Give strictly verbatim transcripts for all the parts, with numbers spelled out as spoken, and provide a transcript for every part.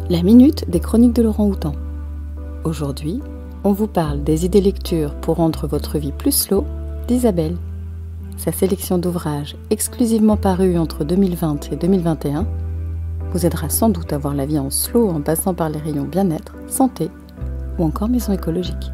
La minute des chroniques de Laurent Houtan. Aujourd'hui, on vous parle des idées lectures pour rendre votre vie plus slow d'Isabelle. Sa sélection d'ouvrages exclusivement parus entre deux mille vingt et deux mille vingt et un vous aidera sans doute à voir la vie en slow en passant par les rayons bien-être, santé ou encore maison écologique.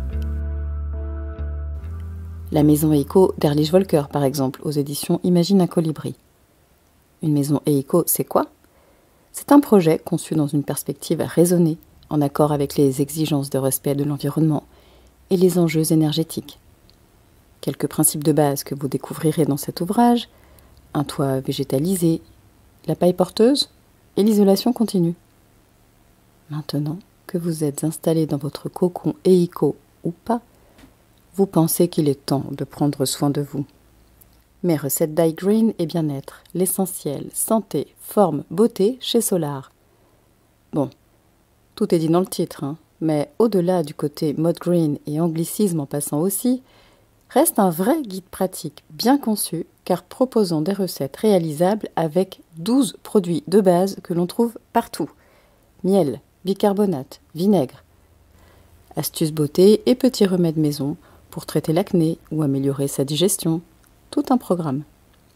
La maison éco d'Erlich Volker, par exemple, aux éditions Imagine un colibri. Une maison éco, c'est quoi ? C'est un projet conçu dans une perspective raisonnée, en accord avec les exigences de respect de l'environnement et les enjeux énergétiques. Quelques principes de base que vous découvrirez dans cet ouvrage, un toit végétalisé, la paille porteuse et l'isolation continue. Maintenant que vous êtes installé dans votre cocon éco ou pas, vous pensez qu'il est temps de prendre soin de vous. Mes recettes dye-green et bien-être, l'essentiel, santé, forme, beauté chez Solar. Bon, tout est dit dans le titre, hein, mais au-delà du côté mode green et anglicisme en passant aussi, reste un vrai guide pratique bien conçu car proposant des recettes réalisables avec douze produits de base que l'on trouve partout. Miel, bicarbonate, vinaigre. Astuces beauté et petits remèdes maison pour traiter l'acné ou améliorer sa digestion. Tout un programme.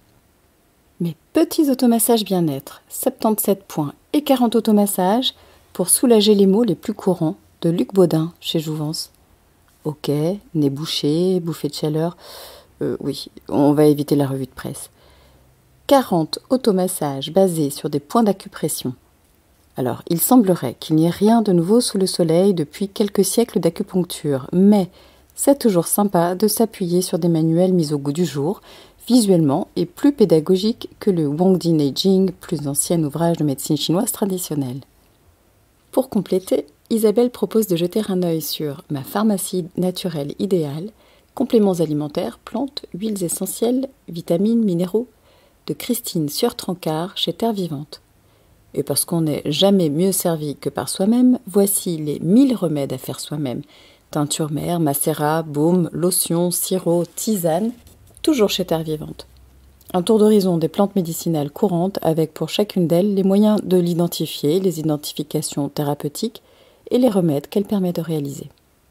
Mes petits automassages bien-être, soixante-dix-sept points et quarante automassages pour soulager les maux les plus courants de Luc Baudin chez Jouvence. Ok, nez bouché, bouffée de chaleur, euh, oui, on va éviter la revue de presse. quarante automassages basés sur des points d'acupression. Alors, il semblerait qu'il n'y ait rien de nouveau sous le soleil depuis quelques siècles d'acupuncture, mais c'est toujours sympa de s'appuyer sur des manuels mis au goût du jour, visuellement et plus pédagogiques que le Wangdi Neijing, plus ancien ouvrage de médecine chinoise traditionnelle. Pour compléter, Isabelle propose de jeter un œil sur ma pharmacie naturelle idéale, compléments alimentaires, plantes, huiles essentielles, vitamines, minéraux, de Christine Sieur-Trancard chez Terre Vivante. Et parce qu'on n'est jamais mieux servi que par soi-même, voici les mille remèdes à faire soi-même. Teinture mère, macérat, baume, lotion, sirop, tisane, toujours chez Terre Vivante. Un tour d'horizon des plantes médicinales courantes avec pour chacune d'elles les moyens de l'identifier, les identifications thérapeutiques et les remèdes qu'elle permet de réaliser.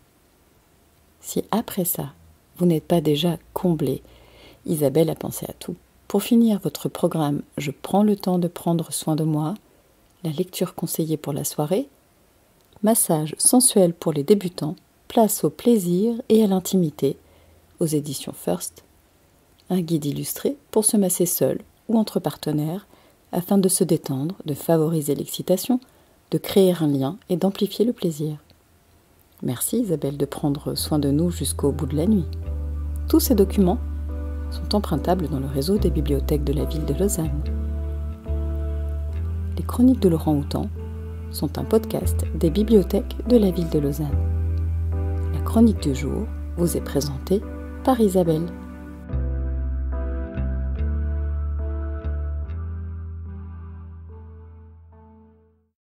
Si après ça, vous n'êtes pas déjà comblé, Isabelle a pensé à tout. Pour finir votre programme « Je prends le temps de prendre soin de moi », la lecture conseillée pour la soirée, massage sensuel pour les débutants, place au plaisir et à l'intimité, aux éditions First, un guide illustré pour se masser seul ou entre partenaires, afin de se détendre, de favoriser l'excitation, de créer un lien et d'amplifier le plaisir. Merci Isabelle de prendre soin de nous jusqu'au bout de la nuit. Tous ces documents sont empruntables dans le réseau des bibliothèques de la ville de Lausanne. Les chroniques de Laurent Houtan sont un podcast des bibliothèques de la ville de Lausanne. La chronique du jour vous est présentée par Isabelle.